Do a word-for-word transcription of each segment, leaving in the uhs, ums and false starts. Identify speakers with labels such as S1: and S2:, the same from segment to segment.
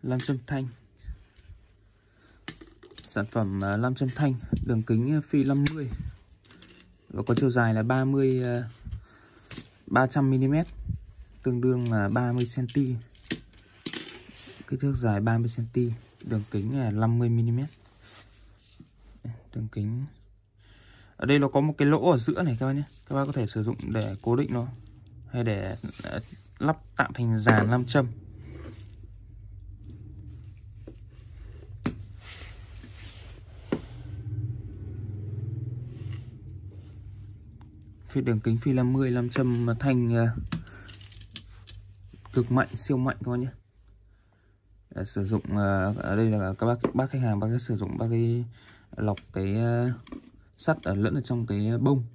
S1: nam châm thanh. Sản phẩm nam châm thanh đường kính phi năm mươi và có chiều dài là ba mươi ba trăm mi li mét, tương đương là ba mươi xăng ti mét. Kích thước dài ba mươi xăng ti mét, đường kính là năm mươi mi li mét. Đường kính ở đây nó có một cái lỗ ở giữa này các bác nhé. Các bác có thể sử dụng để cố định nó hay để lắp tạo thành dàn nam châm. Phía đường kính phi năm mươi nam châm thanh uh, cực mạnh, siêu mạnh các bác nhé. Để sử dụng uh, ở đây là các bác bác khách hàng bác sử dụng bác cái lọc cái uh, sắt ở lẫn ở trong cái bông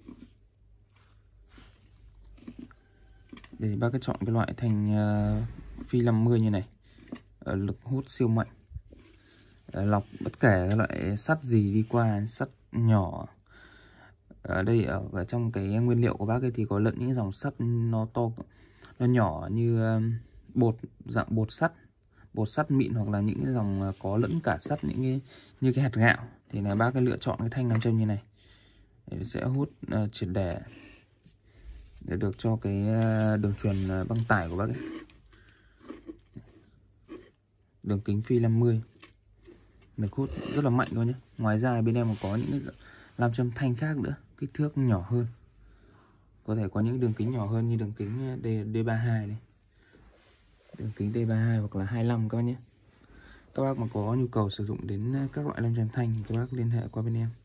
S1: để bác cái chọn cái loại thanh uh, phi năm mươi như này, ở lực hút siêu mạnh, ở lọc bất kể các loại sắt gì đi qua, sắt nhỏ. Ở đây ở, ở trong cái nguyên liệu của bác ấy thì có lẫn những dòng sắt nó to, nó nhỏ như uh, bột, dạng bột sắt, bột sắt mịn, hoặc là những cái dòng có lẫn cả sắt, những cái như cái hạt gạo, thì là bác cái lựa chọn cái thanh nam châm như này để sẽ hút uh, triệt để để được cho cái uh, đường truyền uh, băng tải của bác ấy. Đường kính phi năm mươi, lực hút rất là mạnh thôi nhé. Ngoài ra bên em còn có những cái nam châm thanh khác nữa, kích thước nhỏ hơn, có thể có những đường kính nhỏ hơn như đường kính D, D ba mươi hai này, đường kính D ba mươi hai hoặc là hai mươi lăm các bác nhé. Các bác mà có nhu cầu sử dụng đến các loại nam châm thanh thì các bác liên hệ qua bên em.